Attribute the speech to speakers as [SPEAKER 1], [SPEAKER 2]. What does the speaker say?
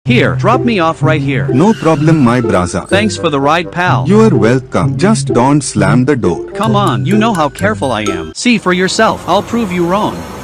[SPEAKER 1] Here, drop me off right here.
[SPEAKER 2] No problem, my brother.
[SPEAKER 1] Thanks for the ride, pal.
[SPEAKER 2] You are welcome. Just don't slam the door.
[SPEAKER 1] Come on, you know how careful I am. See for yourself, I'll prove you wrong.